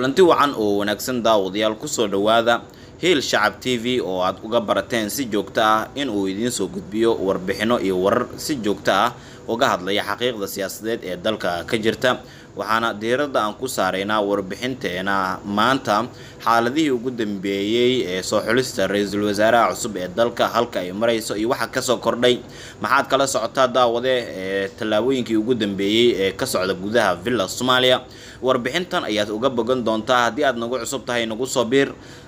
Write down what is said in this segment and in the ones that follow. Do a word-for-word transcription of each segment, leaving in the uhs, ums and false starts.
kulanti wacan oo wanaagsan daawadayaal ku soo dhawaada Hiil Shacab T V oo aad uga barateen si joogto ah in uu idin soo gudbiyo warbixino iyo warar si joogto ah uga hadlaya xaqiiqda siyaasadeed ee dalka ka jirta waxaana diiradda aan ku saareynaa warbixinteena maanta xaaladihii ugu dambeeyay ee soo xulista ra'iisul wasaaraha cusub ee dalka halka ay marayso iyo waxa ka soo kordhay maxaad kala socotaa daawade ee talaabooyinkii ugu dambeeyay ee ka socda gudaha Villa Soomaaliya warbixintan ayaad uga bogan doontaa haddii aad nagu cusub tahay nagu soo biir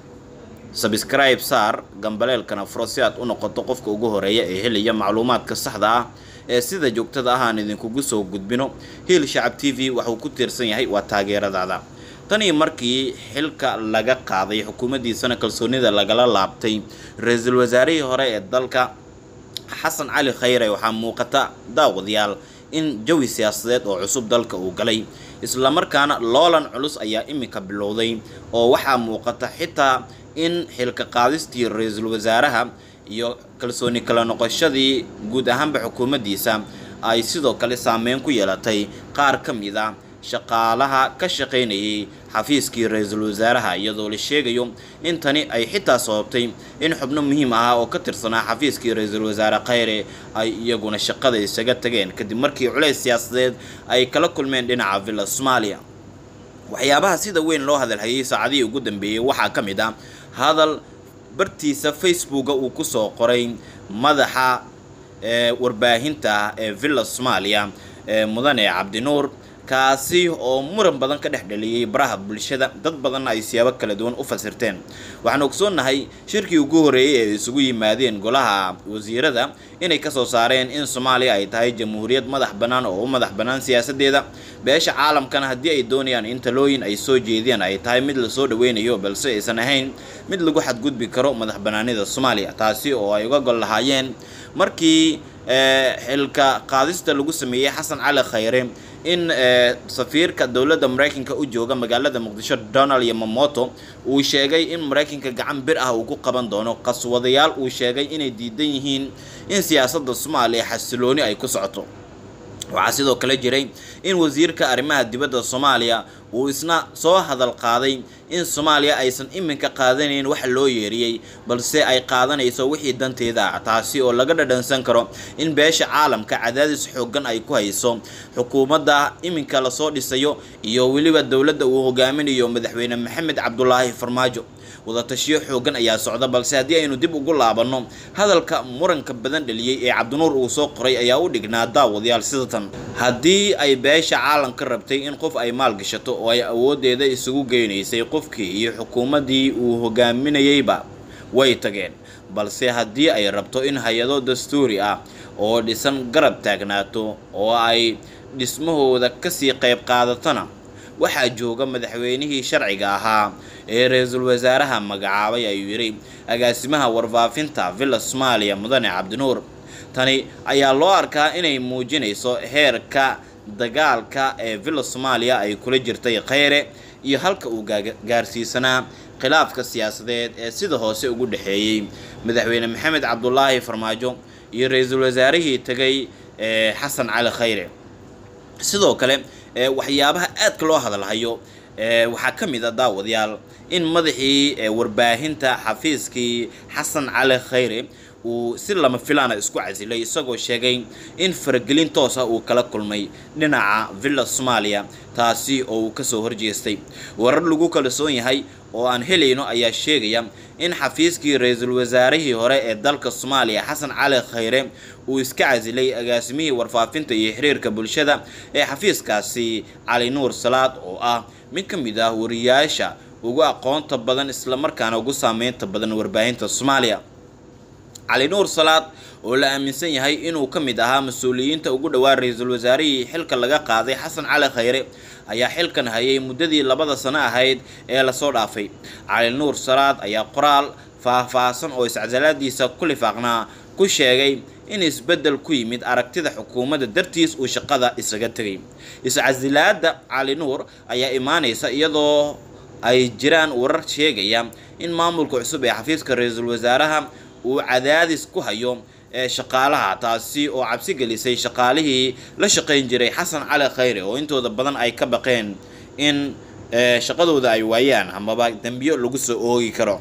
subscribe saar gambaleelkana furo si aad u noqoto qofka ugu horeeya ee helaya macluumaadka saxda ah ee sida joogtada ah aan idinkugu soo gudbino Hiil Shacab T V waxa uu ku tiirsan yahay waa taageeradaada tani markii xilka laga qaaday xukuumaddiisana kalsoonida lagala laabtay ra'iisul wasaarihii hore ee dalka Xasan Cali Khayre waxa muuqata daawadayaal in jawi siyaasadeed oo cusub dalka uu galay isla markaana loolan culus ayaa imika bilowday oo waxa muuqata xitaa in xilka qaadistii ra'iisul wasaaraha iyo kalsooni kala noqoshadii guud ahaanba xukuumaddiisa ay sidoo kale saameyn ku yeelatay qaar ka mid ah shaqaalaha ka shaqeynayay xafiiskii ra'iisul wasaaraha iyadoo la sheegayo in tani ay xitaa sababtay in xubno muhiim ah oo ka tirsanaa xafiiskii ra'iisul wasaare Khayre ay iyaguna shaqada isaga tageen kadib markii culays siyaasadeed ay kala kulmeen dhinaca Villa Soomaaliya waxyaabaha sida weyn loo hadalhayay saacadii ugu dambeeyay waxa ka mid ah hadal bartiisa Facebook uu ku soo qoray madaxa ee warbaahinta ee Villa Soomaaliya ee mudane Cabdinuur kaasi oo muran badan ka dhexdhaliyay baraha bulshada dad badan ay siyaabo kala duwan u fasirteen waxaan ogsoonahay shirkii ugu horeeyay ee isugu yimaadeen golaha wasiirada inay ka soo saareen in Soomaaliya ay tahay jamhuuriyad madax banaan oo u madax banaan siyaasadeeda beesha caalamkana haddii ay doonayaan in talooyin ay soo jeediyaan ay tahay mid la soo dhaweynayo balse aysan ahayn mid lagu xadgudbi karo madax banaanida Soomaaliya taasi oo ay uga gol lahaayeen markii xilka qaadista lagu sameeyay Xasan Cali Khayre in safiirka dawladda Mareykanka u jooga magaalada Muqdisho Donald Yamamoto uu sheegay in Mareykanka gacan bir ah uu ku qaban doono qaswadayaal uu sheegay inay diidan yihiin in siyaasadda Soomaaliya xasilooni ay ku socoto waxa sidoo kale jiray in wasiirka arrimaha dibadda Soomaaliya uu isna soo hadal qaaday in Soomaaliya aysan iminka qaadanayn wax loo yeeriyay balse ay qaadanayso wixii danteeda taasi oo laga dhadhansan karo in beesha caalamka cadaadis xoogan ay ku hayso xukuumadda iminka la soo dhisayo iyo waliba dawladda uu hogaaminayo madaxweyne Maxamed Cabdullaahi Farmaajo wada tashiyo xoogan ayaa socda balse haddii aynu dib ugu laabano hadalka muranka badan dhaliyay ee Cabdinuur uu soo qoray ayaa u dhignaa daawadayaal sidatan haddii ay beesha caalamka rabtay in qof ay maal gashato oo ay awoodeeda isugu geynaysay qofkii iyo xukuumaddii uu hogaaminayayba way tageen balse haddii ay rabto in hay'ado dastuuri ah oo dhisan garab taagnaato oo ay dhismahooda ka sii qayb qaadatana waxaa jooga madaxweynihii sharciga ahaa ee ra'iisul wasaaraha magacaabay ayuu yiri agaasimaha warfaafinta Villa Soomaaliya mudane Cabdinuur tani ayaa loo arkaa inay muujinayso heerka dagaalka ee Villa Soomaaliya ay kula jirtay Khayre iyo halka uu gaarsiisanaa khilaafka siyaasadeed ee sida hoose ugu dhaxeeyay madaxweyne Maxamed Cabdullaahi Farmaajo iyo ra'iisul wasaarihii tagay ee Xasan Cali Khayre sidoo kale waxyaabaha aad ka loo hadalhayo waxa ka mid ah daawadayaal in madaxii warbaahinta xafiiskii Xasan Cali Khayre uu si lama filaana isku casilay isagoo sheegay in faragelin toos ah uu kala kulmay dhinaca Villa Soomaaliya taasi oo uu ka soo horjeestay warar lagu kala soon yahay oo aan helayno ayaa sheegaya in xafiiskii ra'iisul wasaarihii hore ee dalka Soomaaliya Xasan Cali Khayre uu iska casilay agaasimihii warfaafinta iyo xiriirka bulshada ee xafiiskaasi Cali Nuur Salaad oo ah mid ka mid ah wariyaasha ugu aqoonta badan isla markaana ugu saameynta badan warbaahinta Soomaaliya Cali Nuur Salaad oo la aaminsan yahay inuu ka mid ahaa mas'uuliyiinta ugu dhawaa ra'iisul wasaarihii xilka laga qaaday Xasan Cali Khayre ayaa xilkan hayay muddadii labada sano ahayd ee la soo dhaafay Cali Nuur Salaad ayaa qoraal faahfaahsan oo iscazalaadiisa ku lifaaqnaa ku sheegay in isbedel ku yimid aragtida xukuumadda dartiis uu shaqada isaga tagay iscazilaada Cali Nuur ayaa imaanaysa iyadoo ay jiraan warar sheegaya in maamulka cusub ee xafiiska ra'iisul wasaaraha uu cadaadis ku hayo shaqaalaha taasi oo cabsi gelisay shaqaalihii la shaqeyn jiray Xasan Cali Khayre oo intooda badan ay ka baqeen in ee shaqadooda ay waayaan amaba dambiyo lagu soo oogi karo.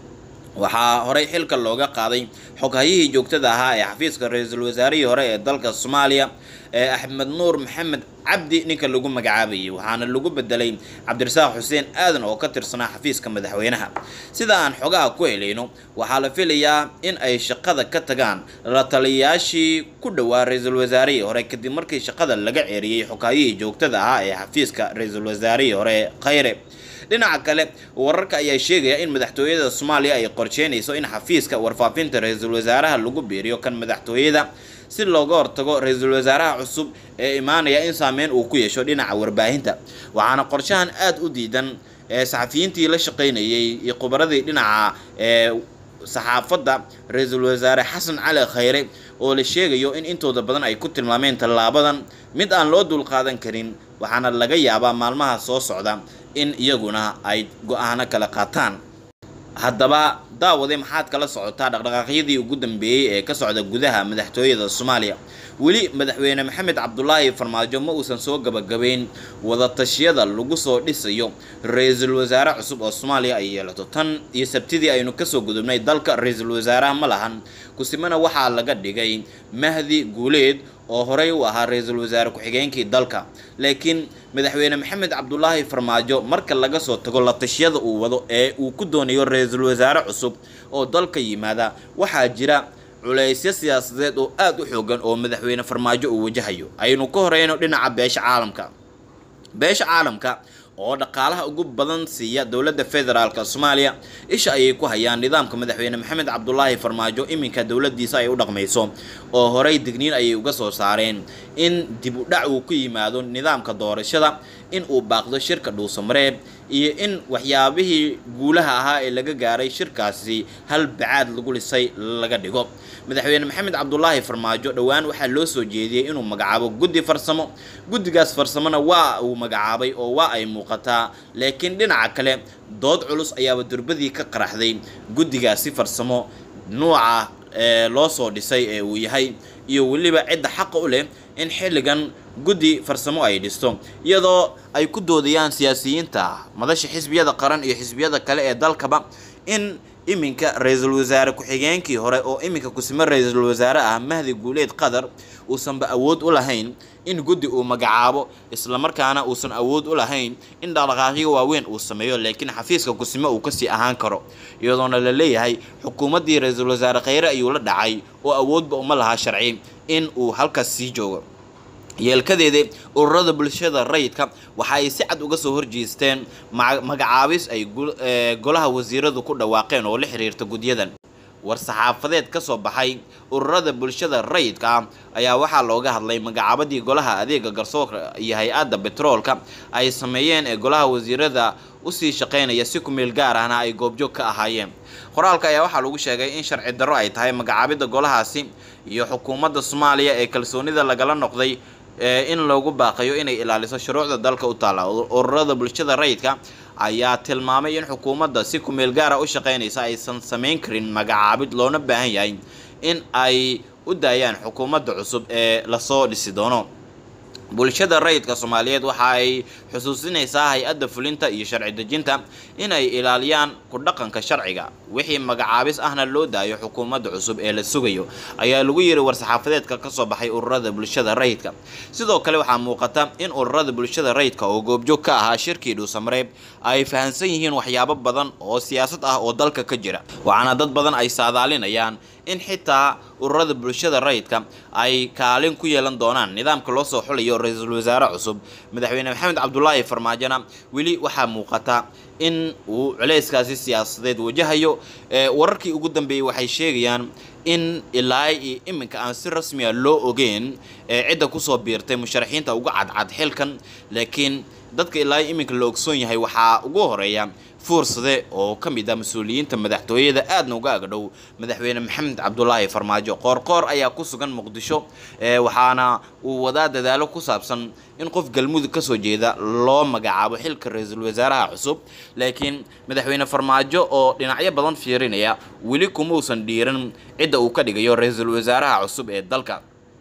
waxaa horay xilka looga qaaday xoghayihii joogtada ahaa ee xafiiska ra'iisul wasaarihii hore ee dalka Soomaaliya ee Axmed Nuur Maxamed Cabdi ninka lagu magacaabayay waxaana lagu bedelay Cabdirasaaq Xuseen Aadan oo ka tirsanaa xafiiska madaxweynaha. sida aan xogaha ku helayno waxaa la filayaa in ay shaqada ka tagaan la taliyayaashii ku dhawaa ra'iisul wasaarihii hore kadib markii shaqada laga ceeriyay xoghayihii joogtada ahaa ee xafiiska ra'iisul wasaarihii hore Khayre. dhinaca kale wararka ayaa sheegaya in madaxtooyada Soomaaliya ay qorsheynayso in xafiiska warfaafinta ra'iisul wasaaraha lagu biiriyo kan madaxtooyada si looga hortago ra'iisul wasaaraha cusub ee imaanaya in saameyn uu ku yeesho dhinaca warbaahinta. waxaana qorshahan aad u diidan ee saxafiyiintii la shaqeynayay iyo khubaradii dhinaca ee saxaafadda ra'iisul wasaare Xasan Cali Khayre oo la sheegayo in intooda badan ay ku tilmaameen tallaabadan mid aan loo dul qaadan karin waxaana laga yaabaa maalmaha soo socda in iyaguna ay go'aano kala qaataan. haddaba daawade maxaad kala socotaa dhaqdhaqaaqyadii ugu dambeeyay ee ka socda gudaha madaxtooyada Soomaaliya? weli madaxweyne Maxamed Cabdullaahi Farmaajo ma uusan soo gabagabeyn wada tashiyada lagu soo dhisayo ra'iisul wasaare cusub oo Soomaaliya ay yeelato. tan iyo sabtidii aynu ka soo gudubnay dalka ra'iisul wasaaraha ma lahan kusimana waxaa laga dhigay Mahdi Guuleed oo horay u ahaa ra'iisul wasaare ku-xigeenkii dalka. laakiin madaxweyne Maxamed Cabdullaahi Farmaajo marka laga soo tago la tashiyada uu wado ee uu ku doonayo ra'iisul wasaare cusub oo dalka yimaada waxaa jira culaysyo siyaasadeed oo aad u xoogan oo madaxweyne Farmaajo uu wajahayo. aynu ka horeyno dhinaca beesha caalamka. beesha caalamka oo dhaqaalaha ugu badan siiya dawladda federaalka Soomaaliya isha ayay ku hayaan nidaamka madaxweyne Maxamed Cabdullaahi Farmaajo iminka dawladdiisa ay u dhaqmayso oo horay digniin ayay uga soo saareen in dib u dhac uu ku yimaado nidaamka doorashada in uu baaqdo shirka dhuusamareeb iyo in waxyaabihii guulaha ahaa ee laga gaaray shirkaasi hal bacaad lagu lisay laga dhigo. madaxweyne Maxamed Cabdullaahi Farmaajo dhawaan waxaa loo soo jeediyay inuu magacaabo guddi farsamo. guddigaas farsamona waa uu magacaabay oo waa ay muuqataa laakiin dhinaca kale dood culus ayaaba durbadii ka qaraxday guddigaasi farsamo nooca ee loo soo dhisay ee uu yahay iyo waliba cid xaq u leh in xilligan guddi farsamo ay dhisto iyadoo ay ku doodayaan siyaasiyiinta madasha xisbiyada qaran iyo xisbiyada kale ee dalkaba in iminka ra'iisul wasaare ku-xigeenkii hore oo iminka ku siman ra'iisul wasaare ah Mahdi Guuleed Qadar uusan ba awood u lahayn in guddi uu magacaabo isla markaana uusan awood u lahayn in dhaqdhaqaaqyo waaweyn uu sameeyo laakiin xafiiska ku sima uu ka sii ahaan karo iyadoona la leeyahay xukuumaddii ra'iisul wasaare Khayre ayuu la dhacay oo awoodba uma laha sharci in uu halkaas sii joogo. yeelkadeeda ururada bulshada rayidka waxa ay si cad uga soo horjeesteen magacaabis ay golaha wasiiradu ku dhawaaqeen oo la xiriirta guddiyadan. war saxaafadeed ka soo baxay ururada bulshada rayidka ayaa waxaa looga hadlay magacaabadii golaha adeega garsoorka iyo hay'adda petroolka ay sameeyeen ee golaha wasiirada u sii shaqeynaya si ku meel gaar ahna ay goobjoog ka ahaayeen. qoraalka ayaa waxaa lagu sheegay in sharci darro ay tahay magacaabida golahaasi iyo xukuumadda Soomaaliya ee kalsoonida lagala noqday in lagu baaqayo inay ilaaliso shuruucda dalka u taala. ururada bulshada rayidka ayaa tilmaamay in xukuumadda si ku meel gaar ah u shaqeynaysa aysan sameyn karin magacaabid loona baahan yahay in ay u daayaan xukuumadda cusub ee la soo dhisi doono. bulshada rayidka Soomaaliyeed waxa ay xusuusinaysaa hay'adda fulinta iyo sharci dejinta in ay ilaaliyaan ku dhaqanka sharciga wixii magacaabis ahna loo daayo xukuumadda cusub ee la sugayo ayaa lagu yiri war saxaafadeedka ka soo baxay ururada bulshada rayidka. sidoo kale waxaa muuqata in ururada bulshada rayidka oo goobjoog ka ahaa shirkii dhuusamareeb ay fahansan yihiin waxyaabo badan oo siyaasad ah oo dalka ka jira waxaana dad badan ay saadaalinayaan in xitaa ururada bulshada rayidka ay kaalin ku yeelan doonaan nidaamka loo soo xulayo ra'iisul wasaare cusub. madaxweyne Maxamed Cabdullaahi Farmaajona weli waxaa muuqata in uu culayskaasi siyaasadeed wajahayo. wararkii ugu dambeeyay waxay sheegayaan in ilaa iyo iminka aan si rasmi ah loo ogeyn cidda ku soo biirtay musharaxiinta ugu cadcad xilkan laakiin dadka ilaa iminka la ogsoon yahay waxaa ugu horeeya fursade oo ka mid ah mas'uuliyiinta madaxtooyada aadna uga agdhow madaxweyne Maxamed Cabdullaahi Farmaajo. qoorqoor ayaa ku sugan Muqdisho waxaana uu wadaa dadaalo ku saabsan in qof galmudug ka soo jeeda loo magacaabo xilka ra'iisul wasaaraha cusub laakiin madaxweyne Farmaajo oo dhinacyo badan fiirinaya weli kuma uusan dhiiran cidda uu ka dhigayo ra'iisul wasaaraha cusub ee dalka.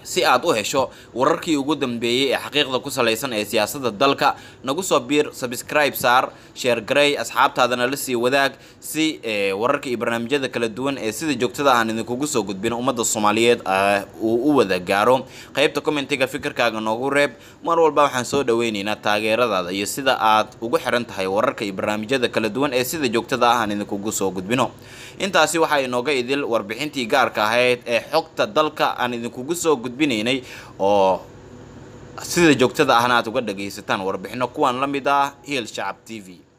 si aad u hesho wararkii ugu dambeeyay ee xaqiiqda ku saleysan ee siyaasadda dalka nagu soo biir subscribe saar share garay asxaabtaadana la sii wadaag si wararka iyo barnaamijyada kala duwan ee sida joogtada aan idinkugu soo gudbin ummadda Soomaaliyeed uu u wada gaaro qaybta commentiga fikirkaaga noogu reeb mar walba waxaan soo dhaweynaynaa taageeradaada iyo sida aad ugu xiran tahay wararka iyo barnaamijyada kala duwan ee sida joogtada ah aan idinkugu soo gudbino intaasi waxa inooga idil warbixintii gaarka ahayd ee xogta dalka aan idinkugu soo gudbinaynay oo sida joogtada ahna aad uga dhageysataan warbixino kuwan la mid ah Hiil Shacab T V.